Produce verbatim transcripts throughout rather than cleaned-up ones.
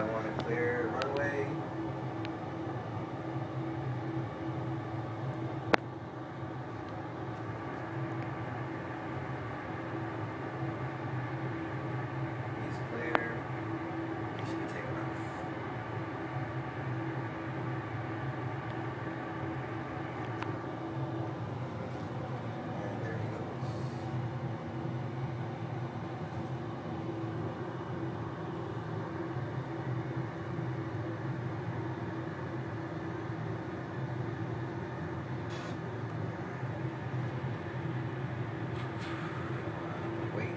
want to clear runway. He's clear. He should be taking off. And there he goes. Wait.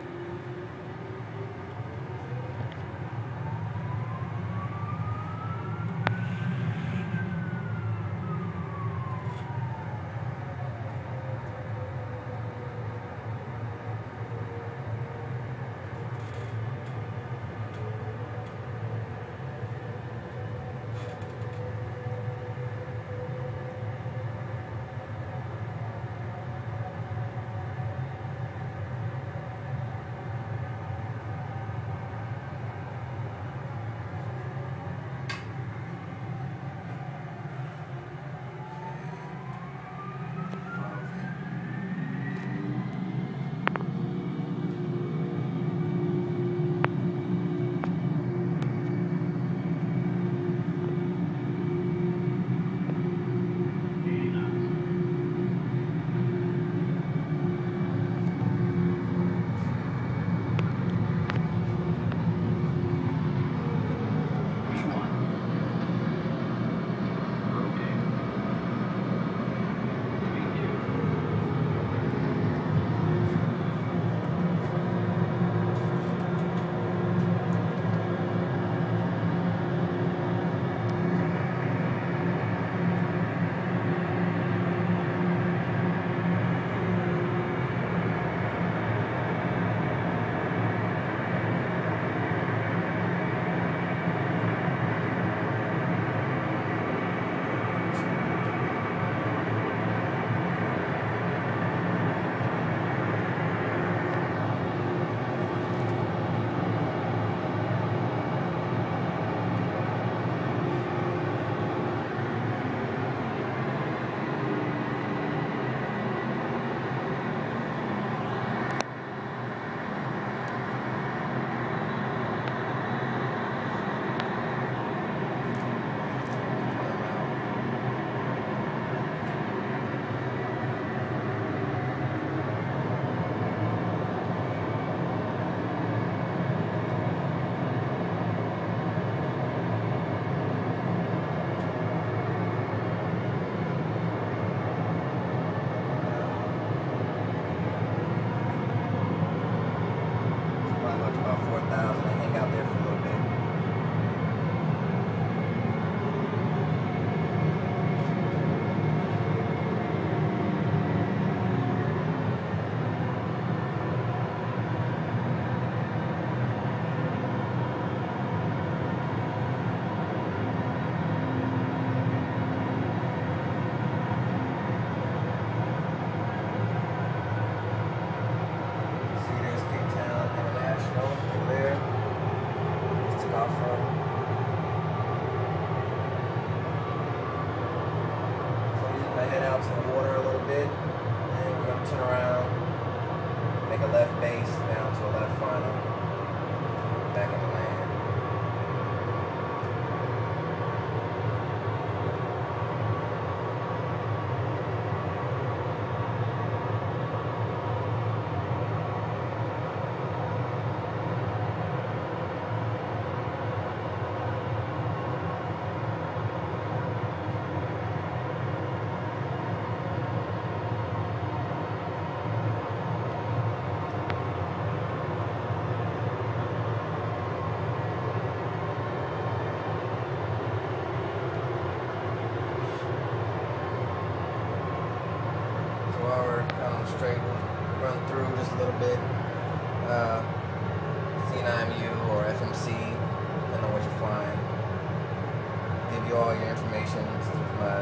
you all your information. This is my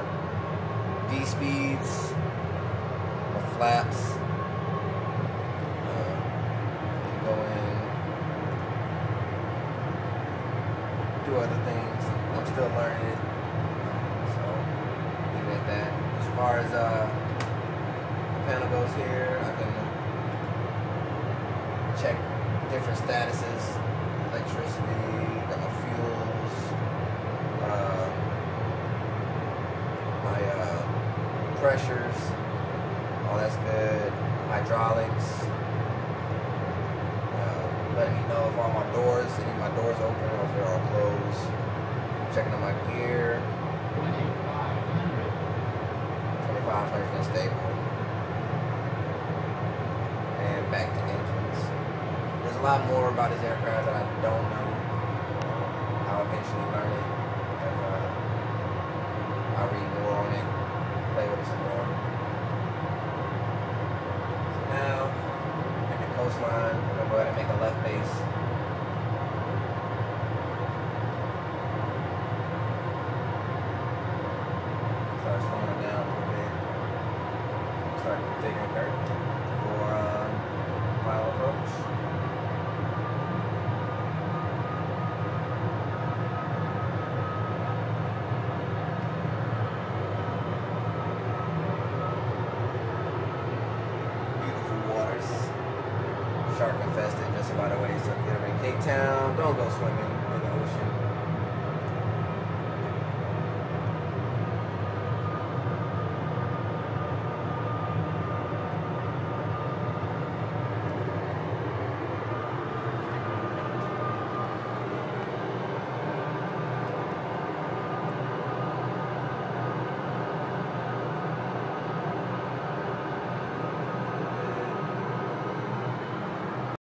V speeds, my flaps. Uh, you go in, do other things. I'm still learning it. So, leave it at that. As far as uh, the panel goes here, I can check different statuses, electricity, got my fuels, uh, my uh, pressures, all that's good, hydraulics, uh, letting me know if all my doors, any of my doors open or if they're all closed, checking on my gear, twenty-five hundred stable, and back to engines. There's a lot more about this aircraft that I don't know. I'll eventually learn it as uh, I read more on it, play with it some more. So now, at the coastline, we're gonna go ahead and make a left base. Start slowing it down a little bit. Start configuring her for uh, final approach. Shark infested just about a ways. So if you're ever in Cape Town, don't go swimming.